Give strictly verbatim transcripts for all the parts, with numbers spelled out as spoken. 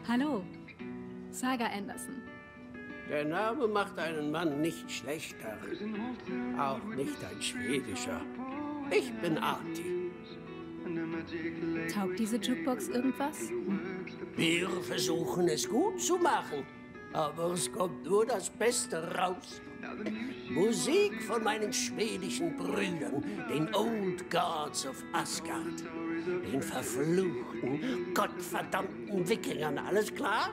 Hallo, Saga Anderson. Der Name macht einen Mann nicht schlechter. Auch nicht ein schwedischer. Ich bin Artie. Taugt diese Jukebox irgendwas? Wir versuchen es gut zu machen. Aber es kommt nur das Beste raus. Musik von meinen schwedischen Brüdern, den Old Gods of Asgard. Den verfluchten, gottverdammten Wikingern. Alles klar?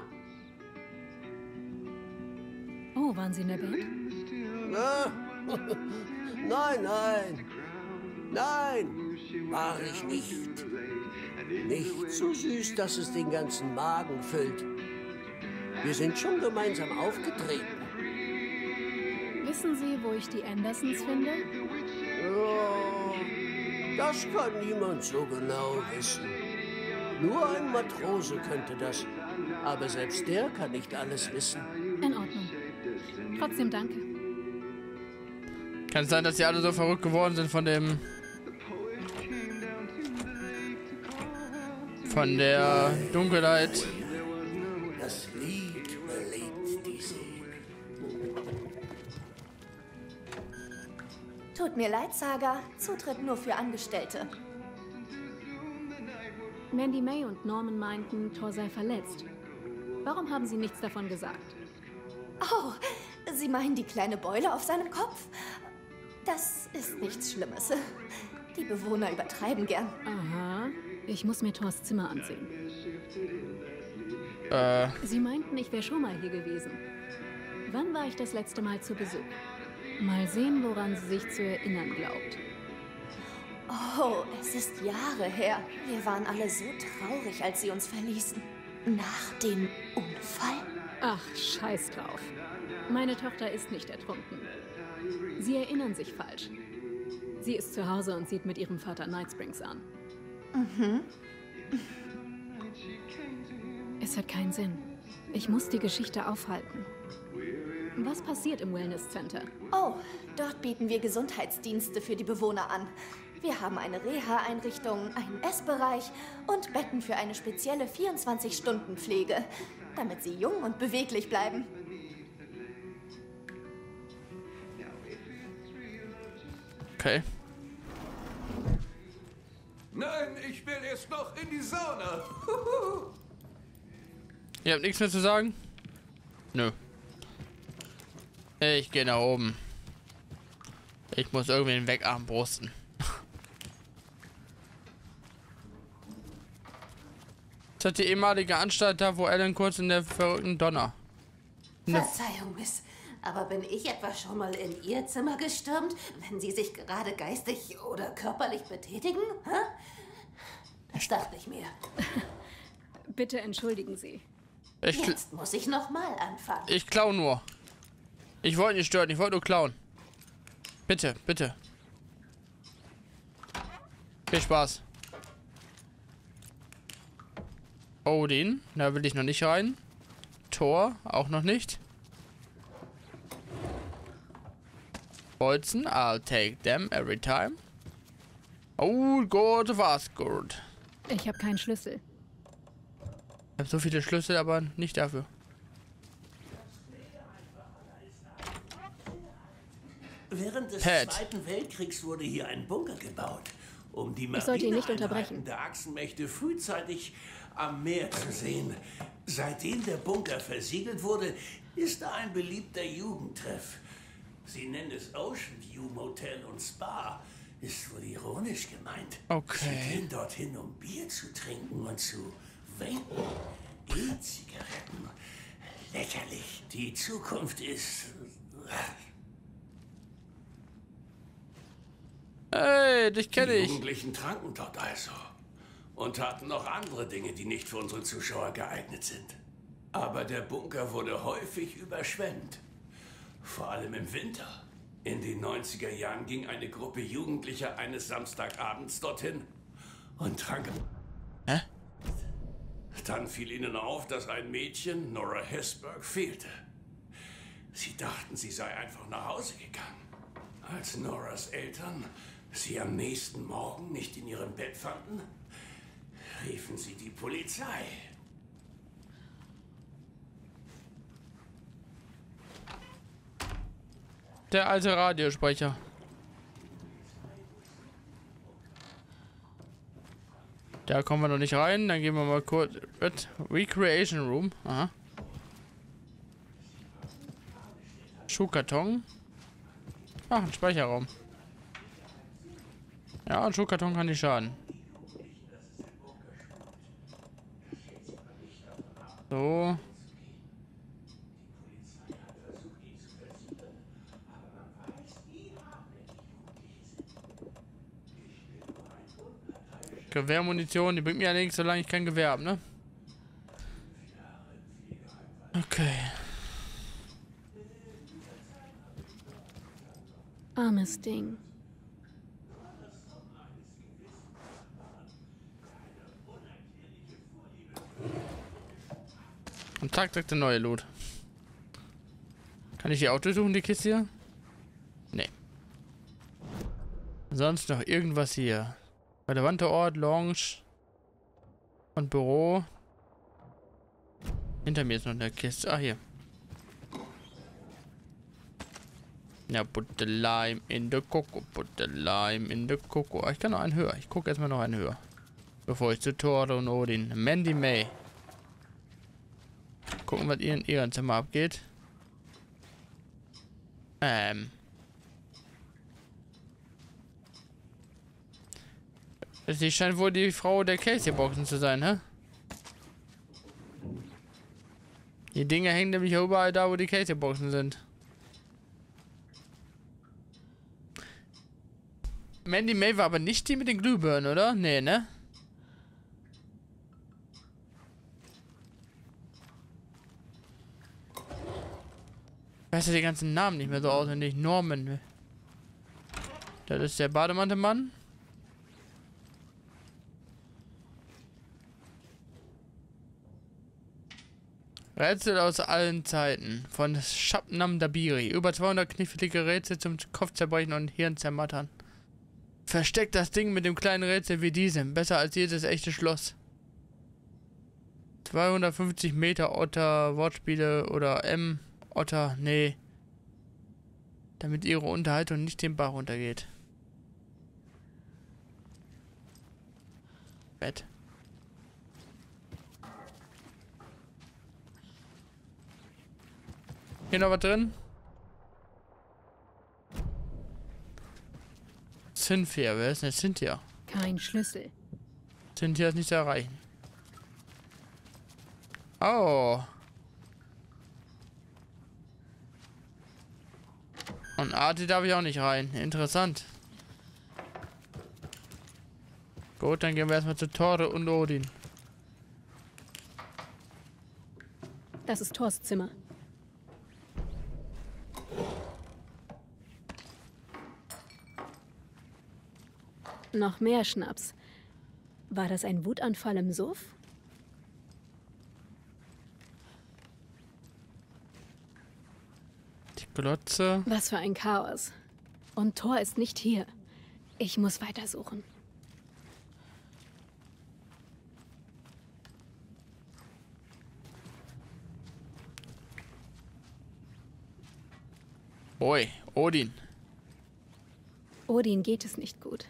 Oh, waren Sie in der Band? Na? Nein, nein. Nein, war ich nicht. Nicht so süß, dass es den ganzen Magen füllt. Wir sind schon gemeinsam aufgetreten. Wissen Sie, wo ich die Andersons finde? Oh, das kann niemand so genau wissen. Nur ein Matrose könnte das. Aber selbst der kann nicht alles wissen. In Ordnung. Trotzdem danke. Kann es sein, dass sie alle so verrückt geworden sind von dem... von der Dunkelheit? Das Lied belebt die Seele. Tut mir leid, Saga. Zutritt nur für Angestellte. Mandy May und Norman meinten, Thor sei verletzt. Warum haben Sie nichts davon gesagt? Oh, Sie meinen die kleine Beule auf seinem Kopf? Das ist nichts Schlimmes. Die Bewohner übertreiben gern. Aha, ich muss mir Thors Zimmer ansehen. Äh... Sie meinten, ich wäre schon mal hier gewesen. Wann war ich das letzte Mal zu Besuch? Mal sehen, woran sie sich zu erinnern glaubt. Oh, es ist Jahre her. Wir waren alle so traurig, als sie uns verließen. Nach dem Unfall? Ach, scheiß drauf. Meine Tochter ist nicht ertrunken. Sie erinnern sich falsch. Sie ist zu Hause und sieht mit ihrem Vater Night Springs an. Mhm. Es hat keinen Sinn. Ich muss die Geschichte aufhalten. Was passiert im Wellness Center? Oh, dort bieten wir Gesundheitsdienste für die Bewohner an. Wir haben eine Reha-Einrichtung, einen Essbereich und Betten für eine spezielle vierundzwanzig-Stunden-Pflege, damit sie jung und beweglich bleiben. Okay. Nein, ich will erst noch in die Sauna. Ihr habt nichts mehr zu sagen? Nö. Ich gehe nach oben. Ich muss irgendwen wegarmbrusten. Das hat die ehemalige Anstalt da, wo Alan kurz in der verrückten Donner. Verzeihung, Miss. Aber bin ich etwa schon mal in Ihr Zimmer gestürmt, wenn Sie sich gerade geistig oder körperlich betätigen? Hä? Das dachte ich mir. Bitte entschuldigen Sie. Ich, Jetzt muss ich noch mal anfangen. ich klau nur. Ich wollte nicht stören, ich wollte nur klauen. Bitte, bitte. Viel Spaß. Odin, da will ich noch nicht rein. Thor, auch noch nicht. Bolzen, I'll take them every time. Oh, God of Asgard. Ich habe keinen Schlüssel. Ich habe so viele Schlüssel, aber nicht dafür. Während des Pat. Zweiten Weltkriegs wurde hier ein Bunker gebaut, um die Ich sollte ihn nicht Marineeinheiten unterbrechen. der Achsenmächte frühzeitig am Meer zu sehen. Seitdem der Bunker versiegelt wurde, ist da ein beliebter Jugendtreff. Sie nennen es Ocean View Motel und Spa. Ist wohl ironisch gemeint. Okay. Sie gehen dorthin, um Bier zu trinken und zu vapen. E-Zigaretten. Lächerlich. Die Zukunft ist... Hey, dich kenne Die ich. Jugendlichen tranken dort also. Und taten noch andere Dinge, die nicht für unsere Zuschauer geeignet sind. Aber der Bunker wurde häufig überschwemmt. Vor allem im Winter. In den neunziger Jahren ging eine Gruppe Jugendlicher eines Samstagabends dorthin und trank. Hä? Dann fiel ihnen auf, dass ein Mädchen, Nora Hesburgh, fehlte. Sie dachten, sie sei einfach nach Hause gegangen. Als Noras Eltern sie am nächsten Morgen nicht in ihrem Bett fanden, riefen sie die Polizei. Der alte Radiosprecher. Da kommen wir noch nicht rein. Dann gehen wir mal kurz. Recreation Room. Aha. Schuhkarton. Ach, ein Speicherraum. Ja, ein Schuhkarton kann nicht schaden. So. Gewehrmunition, die bringt mir ja nichts, solange ich kein Gewehr habe, ne? Okay. Armes Ding. Und zack, zack, der neue Loot. Kann ich die auch durchsuchen, die Kiste hier? Nee. Sonst noch irgendwas hier. Relevanter Ort, Lounge und Büro. Hinter mir ist noch eine Kiste. Ah, hier. Ja, put the lime in the coco, put the lime in the coco. Ah, ich kann noch einen höher. Ich gucke erstmal noch einen höher. Bevor ich zu Thor und Odin. Mandy May. Gucken, was ihr in ihrem Zimmer abgeht. Ähm. Sie scheint wohl die Frau der Casey-Boxen zu sein, hä? Die Dinge hängen nämlich überall da, wo die Casey-Boxen sind. Mandy May war aber nicht die mit den Glühbirnen, oder? Nee, ne? Ich weiß ja die ganzen Namen nicht mehr so auswendig. Norman. Das ist der Bademantelmann. Rätsel aus allen Zeiten. Von Shabnam Dabiri. Über zweihundert knifflige Rätsel zum Kopfzerbrechen und Hirnzermattern. Versteckt das Ding mit dem kleinen Rätsel wie diesem. Besser als jedes echte Schloss. zweihundertfünfzig Meter Otter, Wortspiele oder M. Otter, nee. Damit ihre Unterhaltung nicht den Bach runtergeht. Bett. Hier noch was drin? Cynthia, wer ist denn Cynthia? Kein Schlüssel. Cynthia ist nicht zu erreichen. Oh. Und Arti darf ich auch nicht rein. Interessant. Gut, dann gehen wir erstmal zu Thor und Odin. Das ist Thors Zimmer. Noch mehr Schnaps. War das ein Wutanfall im Suff? Die Glotze. Was für ein Chaos. Und Thor ist nicht hier. Ich muss weitersuchen. Oi, Odin. Odin geht es nicht gut.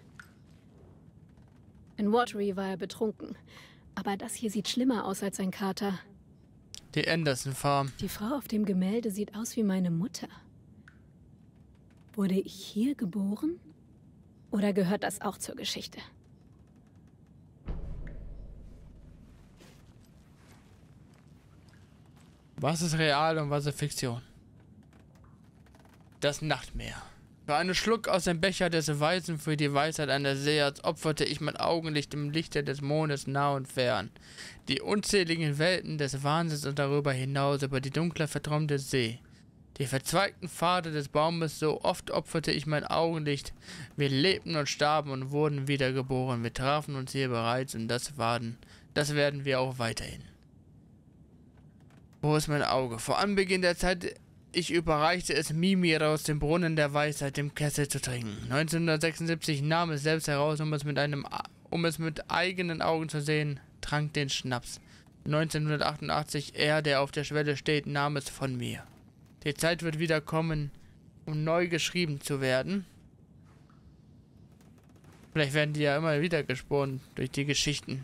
In Watery war er betrunken. Aber das hier sieht schlimmer aus als sein Kater. Die Anderson Farm. Die Frau auf dem Gemälde sieht aus wie meine Mutter. Wurde ich hier geboren? Oder gehört das auch zur Geschichte? Was ist real und was ist Fiktion? Das Nachtmeer. Für einen Schluck aus dem Becher des Weisen für die Weisheit eines Sehers opferte ich mein Augenlicht im Lichte des Mondes nah und fern. Die unzähligen Welten des Wahnsinns und darüber hinaus über die dunkle, verträumte See. Die verzweigten Pfade des Baumes, so oft opferte ich mein Augenlicht. Wir lebten und starben und wurden wiedergeboren. Wir trafen uns hier bereits und das waren, das werden wir auch weiterhin. Wo ist mein Auge? Vor Anbeginn der Zeit... Ich überreichte es Mimir aus dem Brunnen der Weisheit, dem Kessel zu trinken. neunzehnhundertsechsundsiebzig nahm es selbst heraus, um es mit einem, um es mit eigenen Augen zu sehen, trank den Schnaps. neunzehnhundertachtundachtzig, er, der auf der Schwelle steht, nahm es von mir. Die Zeit wird wieder kommen, um neu geschrieben zu werden. Vielleicht werden die ja immer wieder gespawnt durch die Geschichten.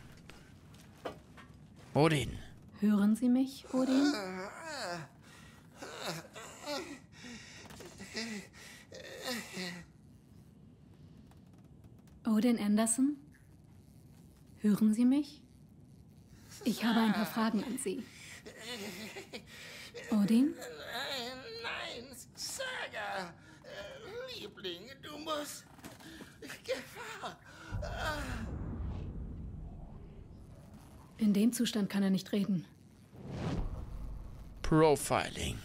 Odin. Hören Sie mich, Odin? Odin Anderson? Hören Sie mich? Ich habe ein paar Fragen an Sie. Odin? Nein, nein, Saga. Liebling, du musst... Gefahr. In dem Zustand kann er nicht reden. Profiling.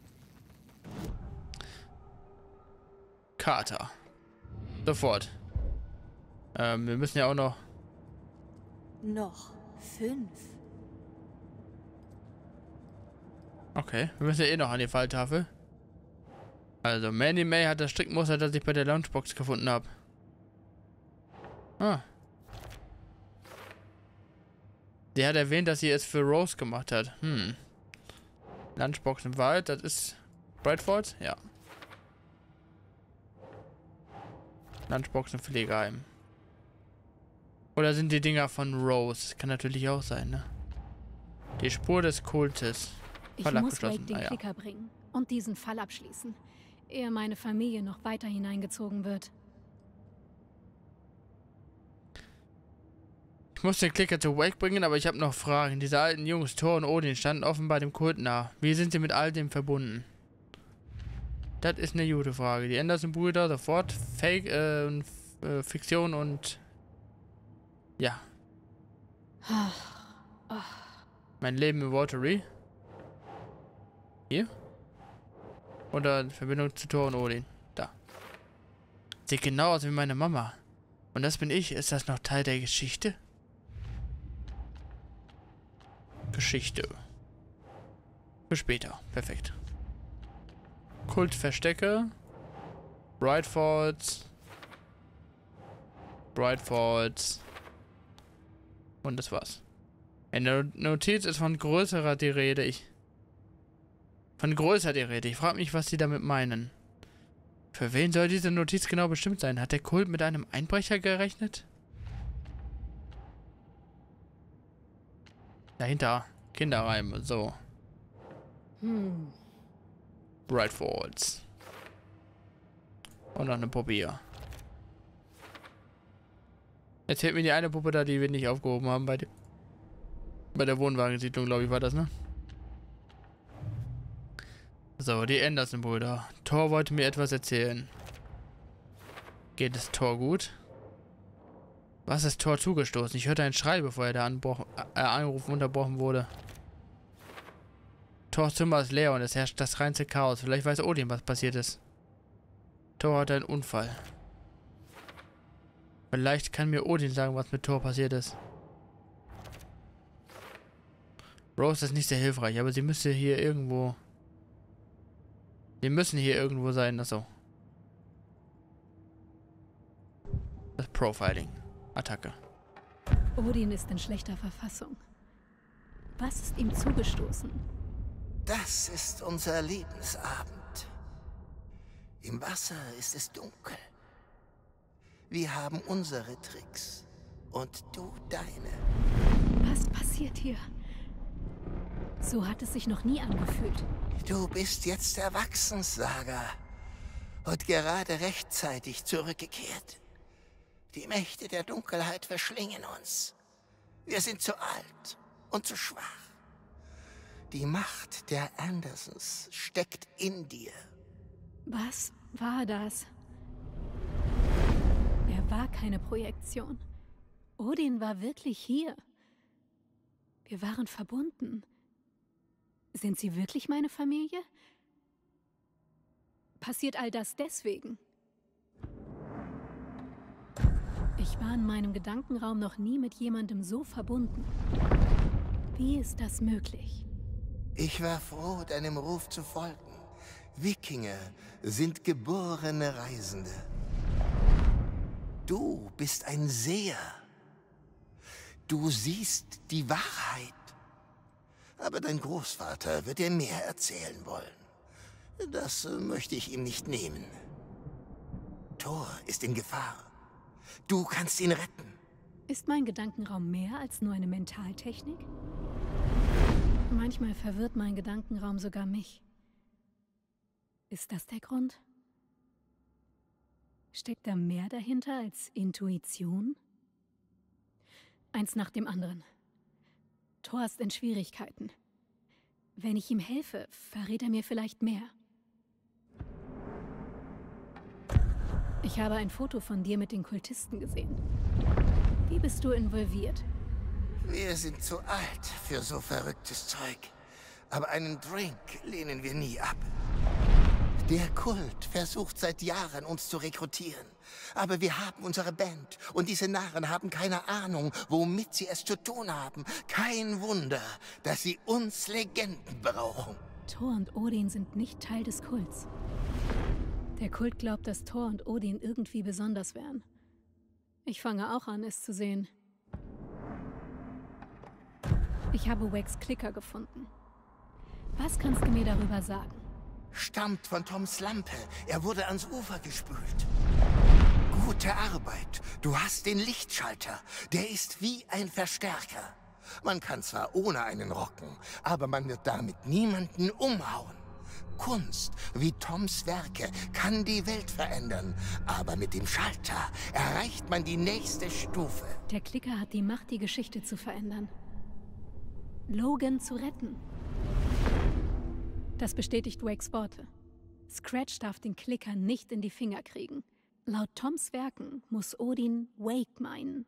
Carter. Sofort. Ähm, wir müssen ja auch noch... Noch fünf. Okay, wir müssen ja eh noch an die Falltafel. Also, Mandy May hat das Strickmuster, das ich bei der Lunchbox gefunden habe. Ah. Sie hat erwähnt, dass sie es für Rose gemacht hat. Hm. Lunchbox im Wald, das ist Bradford? Ja. Lunchbox im Pflegeheim. Oder sind die Dinger von Rose? Kann natürlich auch sein, ne? Die Spur des Kultes. Ich Fall muss Wake abgeschlossen. den Ah, ja. Klicker bringen und diesen Fall abschließen, ehe meine Familie noch weiter hineingezogen wird. Ich muss den Klicker zu Wake bringen, aber ich habe noch Fragen. Diese alten Jungs, Thor und Odin, standen offenbar dem Kult nah. Wie sind sie mit all dem verbunden? Das ist eine gute Frage. Die Anderson-Brüder, sofort. Fake, äh, äh, Fiktion und... Ja. Mein Leben in Watery. Hier? Oder in Verbindung zu Thor und Odin. Da. Sieht genau aus wie meine Mama. Und das bin ich. Ist das noch Teil der Geschichte? Geschichte. Für später. Perfekt. Kultverstecke. Brightfalls. Brightfalls. Und das war's. In der Notiz ist von größerer die Rede. Ich. Von größer die Rede. Ich frage mich, was sie damit meinen. Für wen soll diese Notiz genau bestimmt sein? Hat der Kult mit einem Einbrecher gerechnet? Dahinter. Kinderreime. So. Hm. Bright Falls. Und noch eine Puppe hier. Jetzt fehlt mir die eine Puppe da, die wir nicht aufgehoben haben bei, de bei der Wohnwagensiedlung, glaube ich, war das, ne? So, die Anderson-Brüder. Thor wollte mir etwas erzählen. Geht es Thor gut? Was ist Thor zugestoßen? Ich hörte einen Schrei, bevor er der Anbruch, äh, Anruf unterbrochen wurde. Thors Zimmer ist leer und es herrscht das reinste Chaos. Vielleicht weiß Odin, was passiert ist. Thor hatte einen Unfall. Vielleicht kann mir Odin sagen, was mit Thor passiert ist. Rose ist nicht sehr hilfreich, aber sie müsste hier irgendwo... Wir müssen hier irgendwo sein, achso. Das Profiling. Attacke. Odin ist in schlechter Verfassung. Was ist ihm zugestoßen? Das ist unser Lebensabend. Im Wasser ist es dunkel. Wir haben unsere Tricks und du deine. Was passiert hier? So hat es sich noch nie angefühlt. Du bist jetzt erwachsen, Saga. Und gerade rechtzeitig zurückgekehrt. Die Mächte der Dunkelheit verschlingen uns. Wir sind zu alt und zu schwach. Die Macht der Andersons steckt in dir. Was war das? Er war keine Projektion. Odin war wirklich hier. Wir waren verbunden. Sind Sie wirklich meine Familie? Passiert all das deswegen? Ich war in meinem Gedankenraum noch nie mit jemandem so verbunden. Wie ist das möglich? Ich war froh, deinem Ruf zu folgen. Wikinger sind geborene Reisende. Du bist ein Seher. Du siehst die Wahrheit. Aber dein Großvater wird dir mehr erzählen wollen. Das äh, möchte ich ihm nicht nehmen. Thor ist in Gefahr. Du kannst ihn retten. Ist mein Gedankenraum mehr als nur eine Mentaltechnik? Manchmal verwirrt mein Gedankenraum sogar mich. Ist das der Grund? Steckt da mehr dahinter als Intuition? Eins nach dem anderen. Thor ist in Schwierigkeiten. Wenn ich ihm helfe, verrät er mir vielleicht mehr. Ich habe ein Foto von dir mit den Kultisten gesehen. Wie bist du involviert? Wir sind zu alt für so verrücktes Zeug. Aber einen Drink lehnen wir nie ab. Der Kult versucht seit Jahren, uns zu rekrutieren. Aber wir haben unsere Band und diese Narren haben keine Ahnung, womit sie es zu tun haben. Kein Wunder, dass sie uns Legenden brauchen. Thor und Odin sind nicht Teil des Kults. Der Kult glaubt, dass Thor und Odin irgendwie besonders wären. Ich fange auch an, es zu sehen. Ich habe Wakes Klicker gefunden. Was kannst du mir darüber sagen? Stammt von Toms Lampe. Er wurde ans Ufer gespült. Gute Arbeit. Du hast den Lichtschalter. Der ist wie ein Verstärker. Man kann zwar ohne einen rocken, aber man wird damit niemanden umhauen. Kunst, wie Toms Werke, kann die Welt verändern. Aber mit dem Schalter erreicht man die nächste Stufe. Der Klicker hat die Macht, die Geschichte zu verändern. Logan zu retten. Das bestätigt Wakes Worte. Scratch darf den Klicker nicht in die Finger kriegen. Laut Toms Werken muss Odin Wake meinen.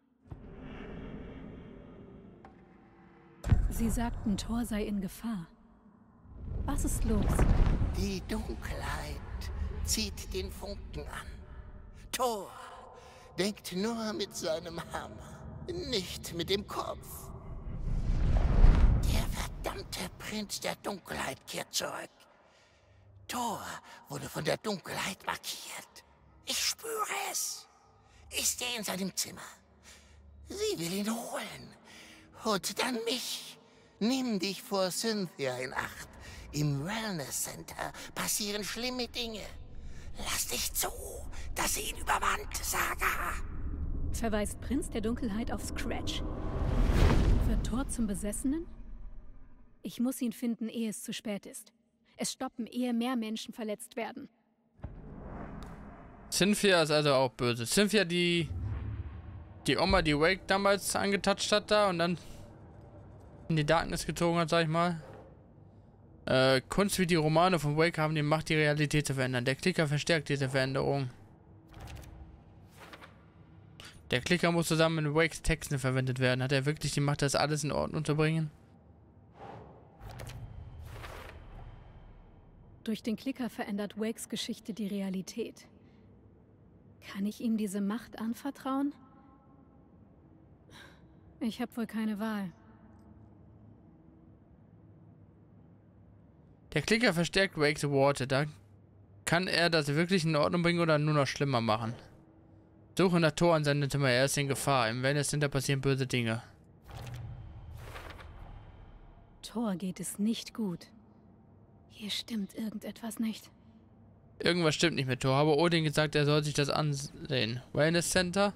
Sie sagten, Thor sei in Gefahr. Was ist los? Die Dunkelheit zieht den Funken an. Thor denkt nur mit seinem Hammer, nicht mit dem Kopf. Der verdammte Prinz der Dunkelheit kehrt zurück. Thor wurde von der Dunkelheit markiert. Ich spüre es. Ist er in seinem Zimmer? Sie will ihn holen. Und dann mich. Nimm dich vor Cynthia in Acht. Im Wellness Center passieren schlimme Dinge. Lass nicht zu, dass sie ihn übermannt, Saga. Verweist Prinz der Dunkelheit auf Scratch. Wird Thor zum Besessenen? Ich muss ihn finden, ehe es zu spät ist. Es stoppen, ehe mehr Menschen verletzt werden. Cynthia ist also auch böse. Cynthia, die die Oma, die Wake damals angetatscht hat da und dann in die Darkness gezogen hat, sag ich mal. Äh, Kunst wie die Romane von Wake haben die Macht, die Realität zu verändern. Der Klicker verstärkt diese Veränderung. Der Klicker muss zusammen mit Wakes Texten verwendet werden. Hat er wirklich die Macht, das alles in Ordnung zu bringen? Durch den Klicker verändert Wakes Geschichte die Realität. Kann ich ihm diese Macht anvertrauen? Ich habe wohl keine Wahl. Der Klicker verstärkt Wakes Worte. Da kann er das wirklich in Ordnung bringen oder nur noch schlimmer machen. Suche nach Thor in seinem Zimmer. Er ist in Gefahr. Im Wellness Center passieren böse Dinge. Thor geht es nicht gut. Hier stimmt irgendetwas nicht. Irgendwas stimmt nicht mit Thor. Habe Odin gesagt, er soll sich das ansehen. Wellness Center?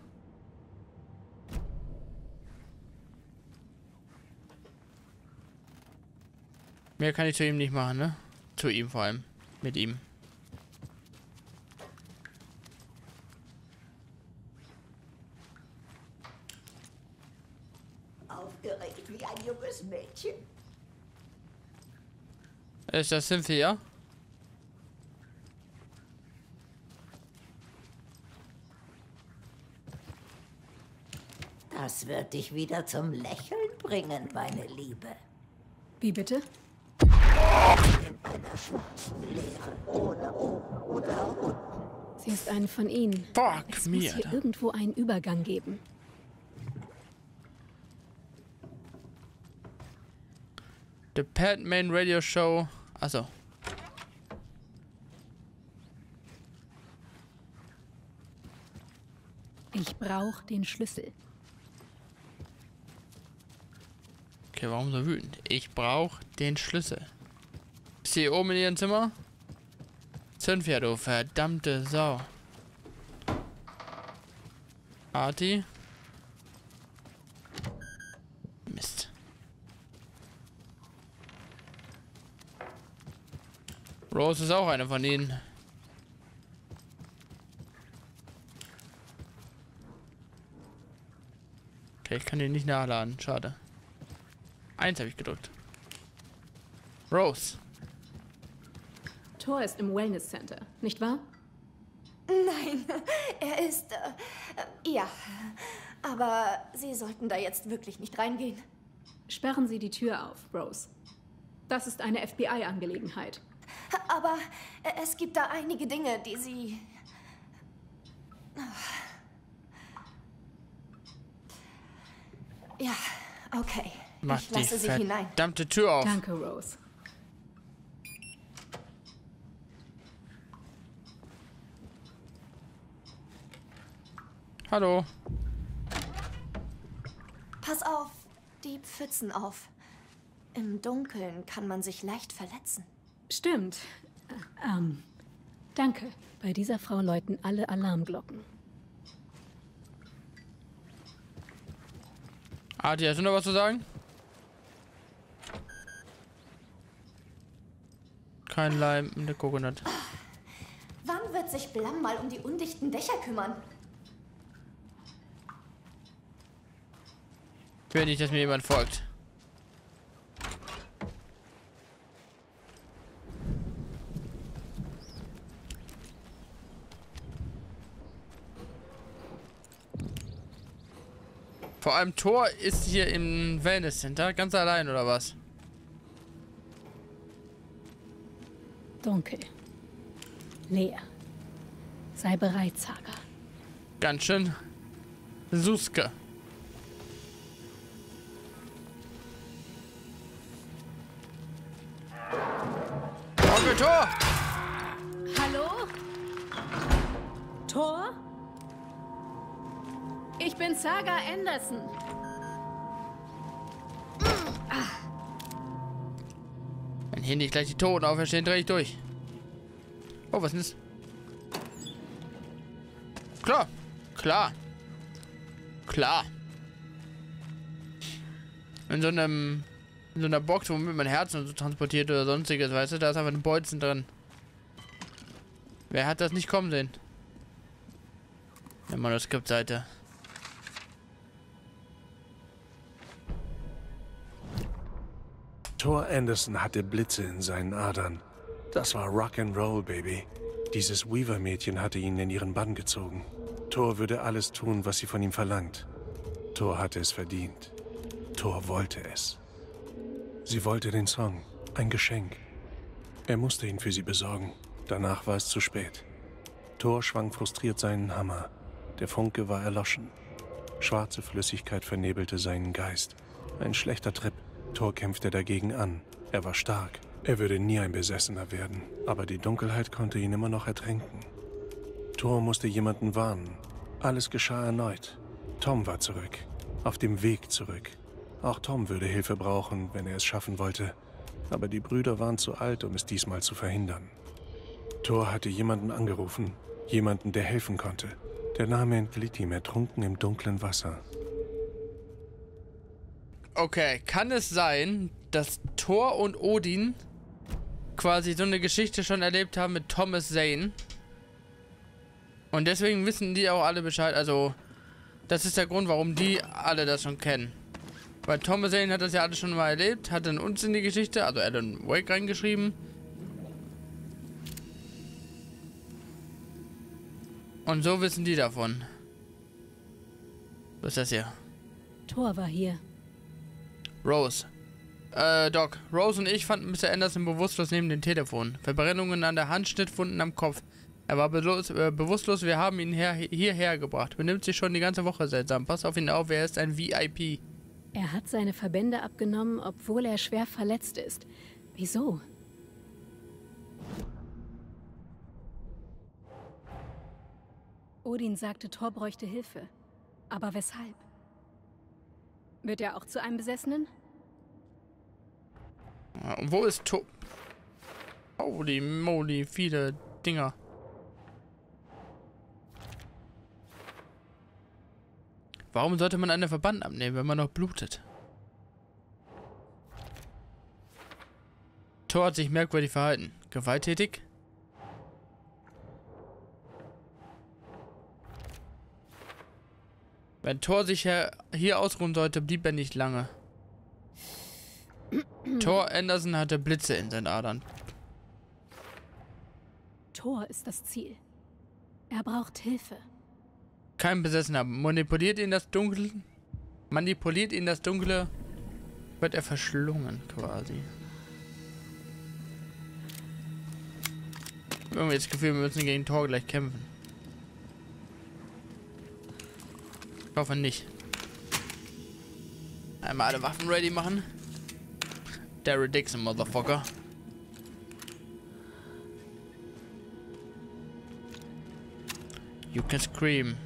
Mehr kann ich zu ihm nicht machen, ne? Zu ihm vor allem. Mit ihm. Aufgeregt wie ein junges Mädchen. Ist das Cynthia? Das wird dich wieder zum Lächeln bringen, meine Liebe. Wie bitte? In einer schwarzen Leere ohne oben oder unten. Sie ist eine von ihnen. Fuck Es me, muss hier Alter. irgendwo einen Übergang geben. The Padman Radio Show. Achso. Ich brauche den Schlüssel. Okay, warum so wütend? Ich brauche den Schlüssel. Ist sie oben in ihrem Zimmer? Zündfia, du verdammte Sau. Arti. Mist. Rose ist auch eine von ihnen. Okay, ich kann den nicht nachladen. Schade. Eins habe ich gedrückt. Rose. Thor ist im Wellness Center, nicht wahr? Nein, er ist... Äh, ja, aber Sie sollten da jetzt wirklich nicht reingehen. Sperren Sie die Tür auf, Rose. Das ist eine F B I-Angelegenheit. Aber äh, es gibt da einige Dinge, die Sie... Ja, okay. Mach ich lasse die Sie hinein. Verdammte Tür auf. Danke, Rose. Hallo. Pass auf die Pfützen auf. Im Dunkeln kann man sich leicht verletzen. Stimmt. Äh, ähm, danke. Bei dieser Frau läuten alle Alarmglocken. Arti, hast du noch was zu sagen? Kein Leim in der Coconut. Wann wird sich Blam mal um die undichten Dächer kümmern? Ich will nicht, dass mir jemand folgt. Vor allem Thor ist hier im Wellness Center ganz allein, oder was? Dunkel. Leer. Sei bereit, Saga. Ganz schön Suske. Onkel Thor! Hallo? Thor? Ich bin Saga Anderson. Wenn hier nicht gleich die Toten auferstehen, drehe ich durch. Oh, was ist das? Klar. Klar. Klar. In so einem... In so einer Box, womit man Herzen und so transportiert oder sonstiges, weißt du, da ist einfach ein Bolzen drin. Wer hat das nicht kommen sehen? Der Manuskriptseite. Thor Anderson hatte Blitze in seinen Adern. Das war Rock'n'Roll, Baby. Dieses Weaver-Mädchen hatte ihn in ihren Bann gezogen. Thor würde alles tun, was sie von ihm verlangt. Thor hatte es verdient. Thor wollte es. Sie wollte den Song, ein Geschenk. Er musste ihn für sie besorgen. Danach war es zu spät. Thor schwang frustriert seinen Hammer. Der Funke war erloschen. Schwarze Flüssigkeit vernebelte seinen Geist. Ein schlechter Trip. Thor kämpfte dagegen an. Er war stark. Er würde nie ein Besessener werden. Aber die Dunkelheit konnte ihn immer noch ertränken. Thor musste jemanden warnen. Alles geschah erneut. Tom war zurück. Auf dem Weg zurück. Auch Tom würde Hilfe brauchen, wenn er es schaffen wollte. Aber die Brüder waren zu alt, um es diesmal zu verhindern. Thor hatte jemanden angerufen. Jemanden, der helfen konnte. Der Name entglitt ihm ertrunken im dunklen Wasser. Okay, kann es sein, dass Thor und Odin quasi so eine Geschichte schon erlebt haben mit Thomas Zane? Und deswegen wissen die auch alle Bescheid. Also, das ist der Grund, warum die alle das schon kennen. Weil Thomas Zane hat das ja alles schon mal erlebt, hat dann uns in die Geschichte, also Alan Wake reingeschrieben. Und so wissen die davon. Was ist das hier? Thor war hier. Rose. Äh, Doc. Rose und ich fanden Mister Anderson bewusstlos neben dem Telefon. Verbrennungen an der Hand, Schnittwunden am Kopf. Er war belos, äh, bewusstlos, wir haben ihn her hierher gebracht. Benimmt sich schon die ganze Woche seltsam. Pass auf ihn auf, er ist ein V I P. Er hat seine Verbände abgenommen, obwohl er schwer verletzt ist. Wieso? Odin sagte, Thor bräuchte Hilfe. Aber weshalb? Wird er auch zu einem Besessenen? Und wo ist Thor? Holy moly, viele Dinger. Warum sollte man einen Verband abnehmen, wenn man noch blutet? Thor hat sich merkwürdig verhalten. Gewalttätig? Wenn Thor sich hier, hier ausruhen sollte, blieb er nicht lange. Thor Anderson hatte Blitze in seinen Adern. Thor ist das Ziel. Er braucht Hilfe. Kein Besessener. Manipuliert ihn das Dunkle. Manipuliert ihn das Dunkle. Wird er verschlungen, quasi. Irgendwie das Gefühl, wir müssen gegen Thor gleich kämpfen. Ich hoffe nicht. Einmal alle Waffen ready machen. Daryl Dixon, Motherfucker. You can scream.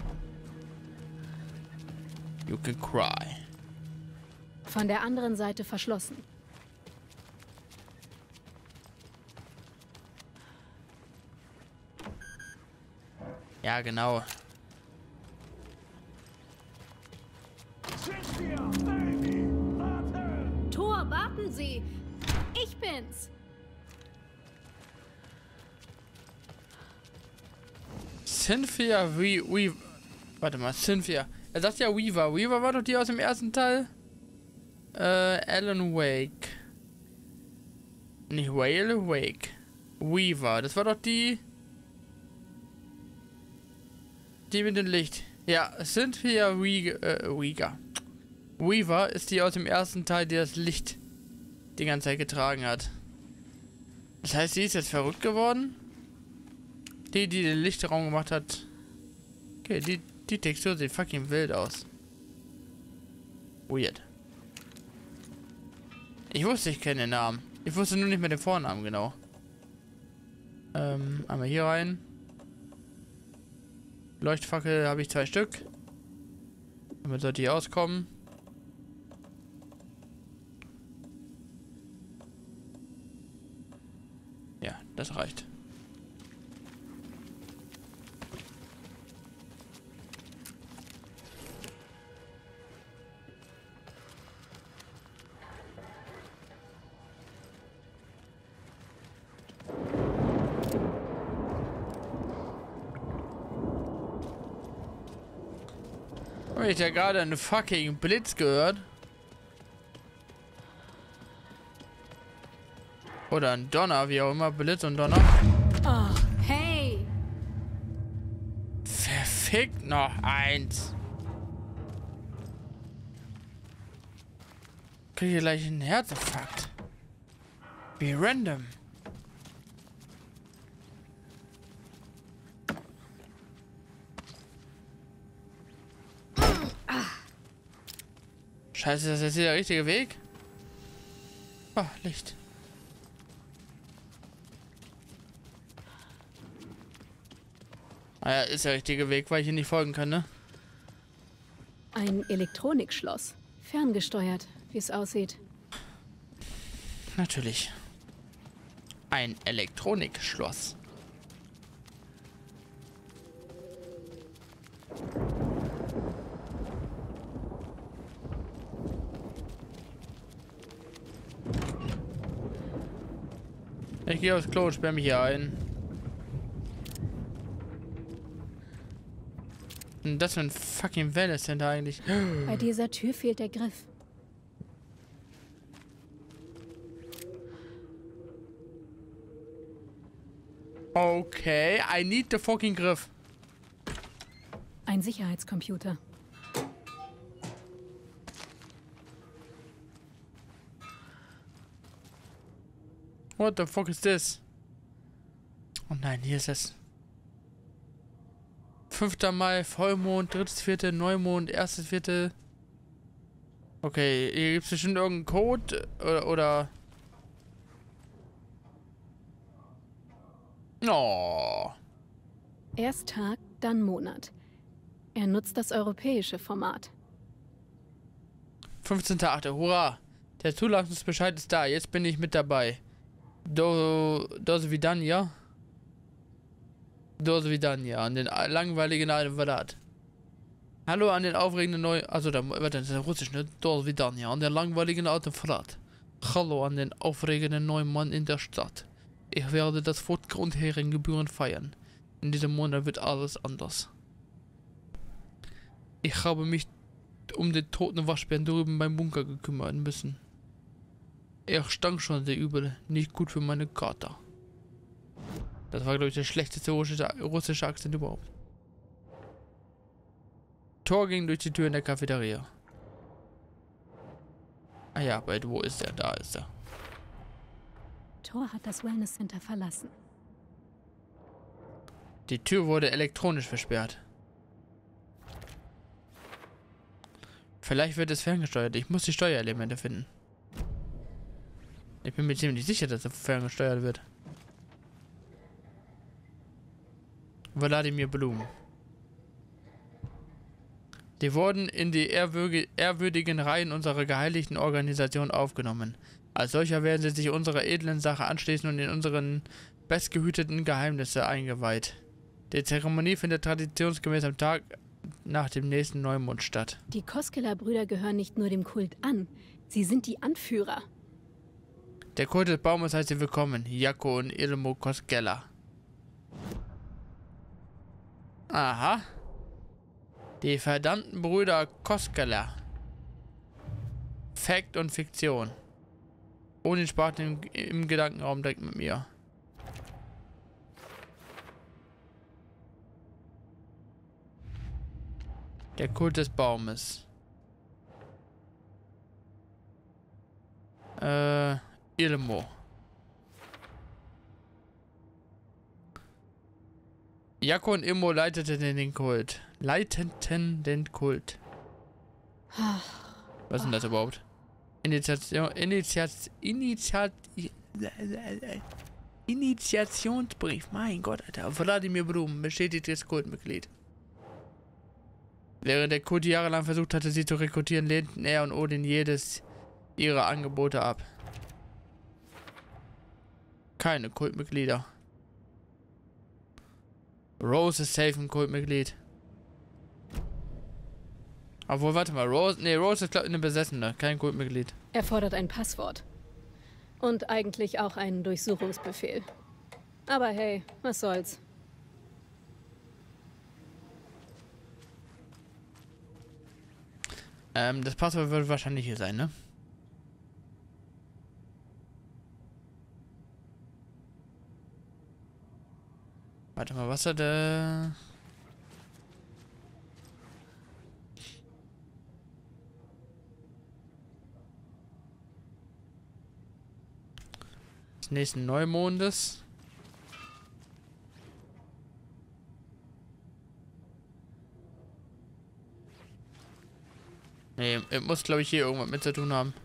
You can cry. Von der anderen Seite verschlossen. Ja, genau. Thor, warten Sie! Ich bin's! Cynthia We Weaver. Warte mal, Cynthia. Er sagt ja Weaver. Weaver war doch die aus dem ersten Teil. Äh, Alan Wake. Nicht Whale, Wake. Weaver. Das war doch die. Die mit dem Licht. Ja, Cynthia Weaver. Äh, Weaver. Weaver ist die aus dem ersten Teil, die das Licht die ganze Zeit getragen hat. Das heißt, sie ist jetzt verrückt geworden? Die, die den Lichtraum gemacht hat. Okay, die, die Textur sieht fucking wild aus. Weird. Ich wusste, ich kenne den Namen. Ich wusste nur nicht mehr den Vornamen genau. Ähm, einmal hier rein. Leuchtfackel habe ich zwei Stück. Damit sollte hier auskommen. Ja, das reicht. Habe ich ja gerade einen fucking Blitz gehört? Oder ein Donner, wie auch immer. Blitz und Donner. Oh, hey! Verfickt noch eins. Kriege ich gleich einen Herzinfarkt. Wie random. Scheiße, ist das jetzt hier der richtige Weg? Oh, Licht. Ah ja, ist der richtige Weg, weil ich hier nicht folgen kann, ne? Ein Elektronikschloss. Ferngesteuert, wie es aussieht. Natürlich. Ein Elektronikschloss. Ich gehe aufs Klo und sperre mich hier ein. Was ist das für ein fucking Wellness denn da eigentlich? Bei dieser Tür fehlt der Griff. Okay, I need the fucking Griff. Ein Sicherheitscomputer. What the fuck is this? Oh nein, hier ist es. fünfter Mai, Vollmond, drittes, vierte, Neumond, erstes, vierte. Okay, hier gibt es bestimmt irgendeinen Code oder, oder... Oh. Erst Tag, dann Monat. Er nutzt das europäische Format. fünfzehnter achte Hurra! Der Zulassungsbescheid ist da. Jetzt bin ich mit dabei. Do, das wie dann, ja? Do Svidania, an den langweiligen alten Verrat. Hallo an den aufregenden neuen, also da, warte, das ist Russisch, ne? Do Svidania, an den langweiligen alten Verrat. Hallo an den aufregenden neuen Mann in der Stadt. Ich werde das Fortgrundhering gebührend feiern. In diesem Monat wird alles anders. Ich habe mich um den toten Waschbären drüben beim Bunker gekümmert müssen. Er stank schon sehr übel, nicht gut für meine Kater. Das war, glaube ich, der schlechteste russische, russische Akzent überhaupt. Thor ging durch die Tür in der Cafeteria. Ah ja, aber wo ist er? Da ist er. Thor hat das Wellness Center verlassen. Die Tür wurde elektronisch versperrt. Vielleicht wird es ferngesteuert. Ich muss die Steuerelemente finden. Ich bin mir ziemlich sicher, dass er ferngesteuert wird. Wladimir Blum. Die wurden in die ehrwürge, ehrwürdigen Reihen unserer geheiligten Organisation aufgenommen. Als solcher werden sie sich unserer edlen Sache anschließen und in unseren bestgehüteten Geheimnisse eingeweiht. Die Zeremonie findet traditionsgemäß am Tag nach dem nächsten Neumond statt. Die Koskela-Brüder gehören nicht nur dem Kult an, sie sind die Anführer. Der Kult des Baumes heißt sie willkommen, Jaakko und Ilmo Koskela. Aha. Die verdammten Brüder Koskela. Fakt und Fiktion. Ohne Spaten im, im Gedankenraum direkt mit mir. Der Kult des Baumes. Äh, Ilmo. Jaakko und Ilmo leiteten den Kult. Leiteten den Kult. Was ist denn das überhaupt? Initiation, Initiat, Initiat, Initiationsbrief. Mein Gott, Alter. Wladimir Blum, bestätigtes Kultmitglied. Während der Kult jahrelang versucht hatte, sie zu rekrutieren, lehnten er und Odin jedes ihrer Angebote ab. Keine Kultmitglieder. Rose ist safe ein Kultmitglied. Obwohl, warte mal, Rose, nee, Rose ist, glaube ich, eine Besessene, kein Kultmitglied. Er fordert ein Passwort. Und eigentlich auch einen Durchsuchungsbefehl. Aber hey, was soll's. Ähm, das Passwort wird wahrscheinlich hier sein, ne? Warte mal, was hat der... des nächsten Neumondes. Nee, es muss, glaube ich, hier irgendwas mit zu tun haben.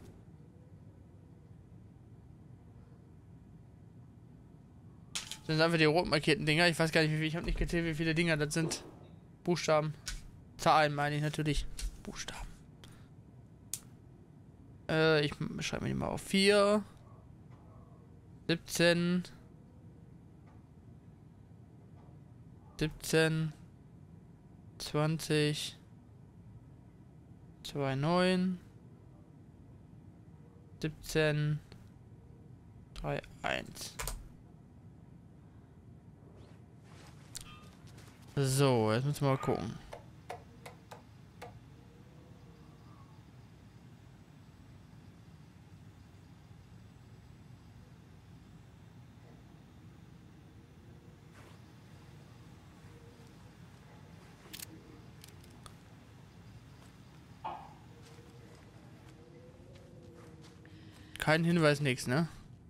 Das sind einfach die rot markierten Dinger. Ich weiß gar nicht, wie viel. Ich habe nicht gezählt, wie viele Dinger das sind. Buchstaben. Zahlen meine ich natürlich. Buchstaben. Äh, ich schreibe mir die mal auf vier. siebzehn. siebzehn. zwanzig. zwei neun. siebzehn. drei eins. So, jetzt müssen wir mal gucken. Kein Hinweis, nix, ne?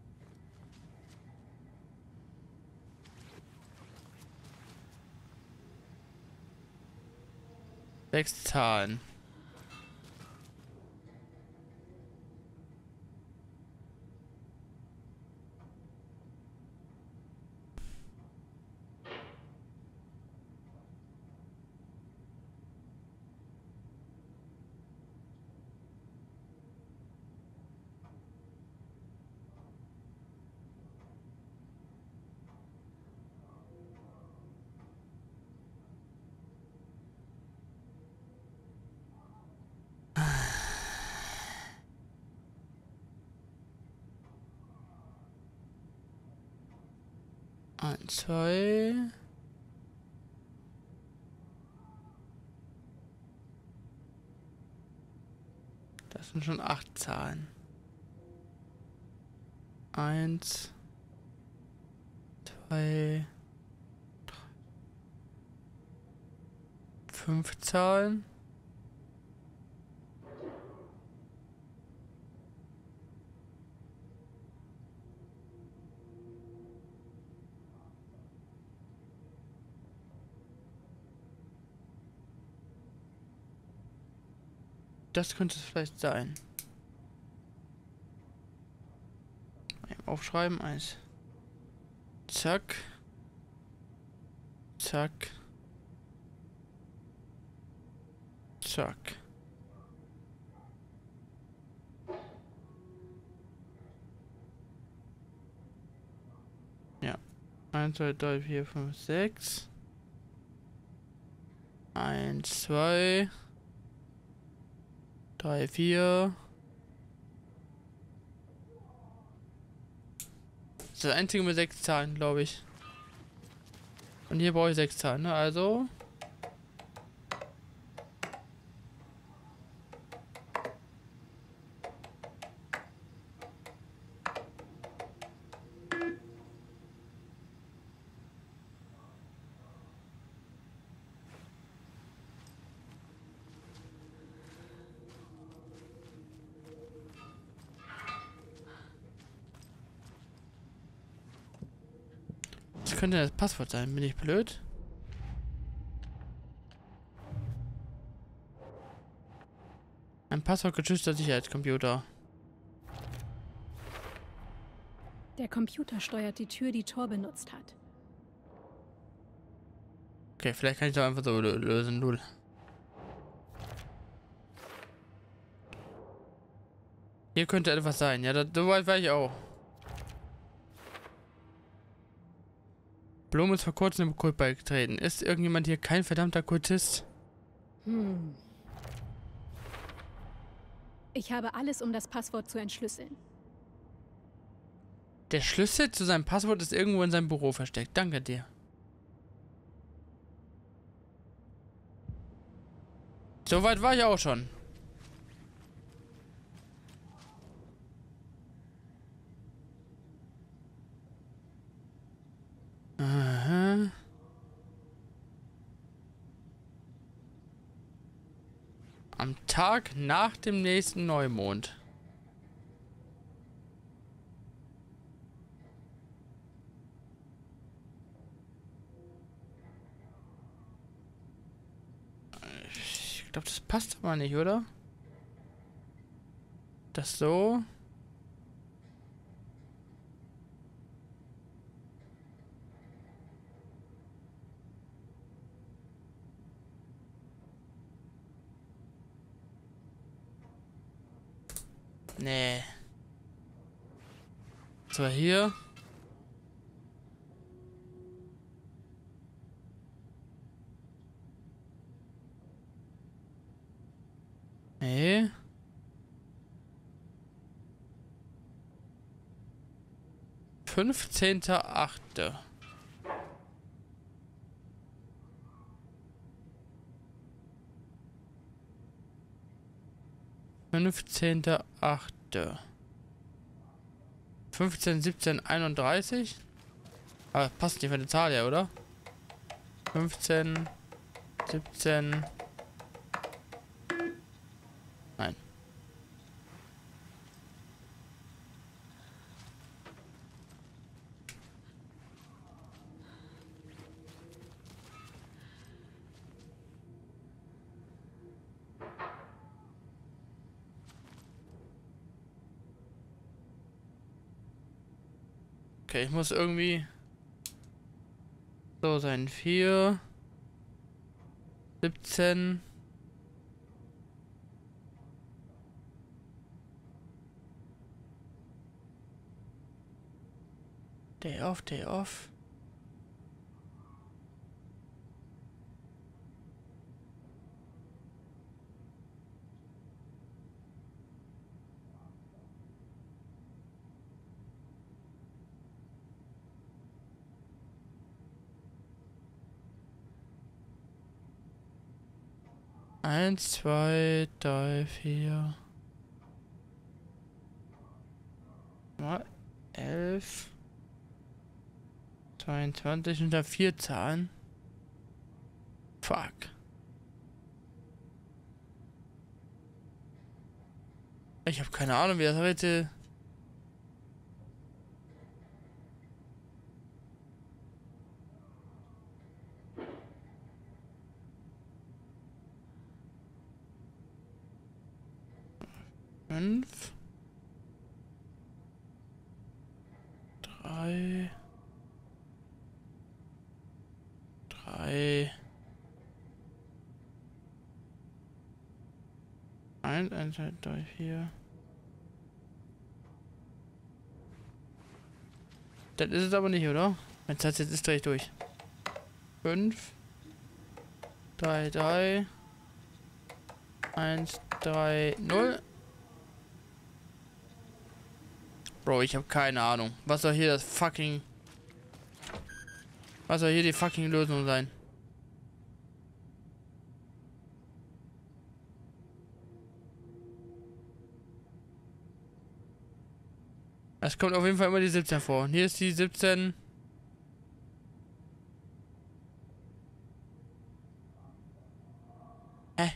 Sechs Zahlen. Eins, zwei. Das sind schon acht Zahlen. Eins, zwei, drei, fünf Zahlen. Das könnte es vielleicht sein. Aufschreiben, eins. Zack. Zack. Zack. Ja. eins, zwei, drei, vier, fünf, sechs. eins, zwei. drei, vier. Das ist das einzige mit sechs Zahlen, glaube ich. Und hier brauche ich sechs Zahlen, ne? Also. Was könnte das Passwort sein? Bin ich blöd? Ein passwortgeschützter Sicherheitscomputer. Der Computer steuert die Tür, die Thor benutzt hat. Okay, vielleicht kann ich doch einfach so lö- lösen. Null. Hier könnte etwas sein. Ja, das, so weit war ich auch. Blum ist vor kurzem im Kult beigetreten. Ist irgendjemand hier kein verdammter Kultist? Hm. Ich habe alles, um das Passwort zu entschlüsseln. Der Schlüssel zu seinem Passwort ist irgendwo in seinem Büro versteckt. Danke dir. So weit war ich auch schon. Aha. Am Tag nach dem nächsten Neumond. Ich glaube, das passt aber nicht, oder? Das so. Nee. So, hier. Nee. fünfzehnter achte fünfzehnter achte fünfzehn, siebzehn, einunddreißig. Aber passt nicht für die Zahl ja, oder? fünfzehn, siebzehn. Nein. Okay, ich muss irgendwie so sein. vier, siebzehn. Day off, day off. Eins, zwei, drei, vier. Mal elf. zweiundzwanzig unter vier Zahlen. Fuck. Ich habe keine Ahnung, wie das heute. Fünf. Drei. Drei. Eins, eins, zwei, drei, vier. Das ist es aber nicht, oder? Wenn es jetzt ist, drehe ich durch. Fünf. Drei, drei. Eins, drei, null. Bro, ich habe keine Ahnung. Was soll hier das fucking... Was soll hier die fucking Lösung sein? Es kommt auf jeden Fall immer die siebzehn vor. Und hier ist die siebzehn. Hä?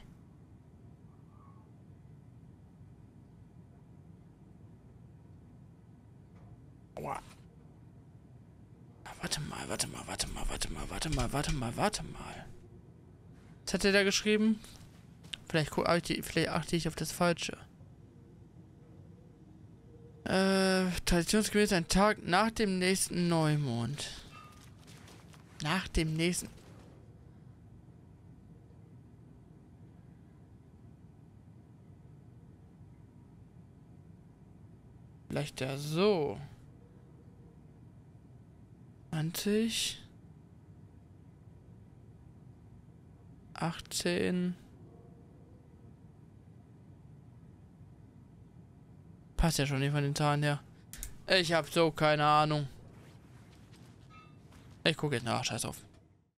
Aua. Warte mal, warte mal, warte mal, warte mal, warte mal, warte mal, warte mal. Was hat er da geschrieben? Vielleicht, vielleicht achte ich auf das Falsche. Äh, traditionsgemäß ein Tag nach dem nächsten Neumond. Nach dem nächsten... Vielleicht ja so. zwanzig. achtzehn. Passt ja schon nicht von den Zahlen her. Ich hab so keine Ahnung. Ich gucke jetzt nach, scheiß auf.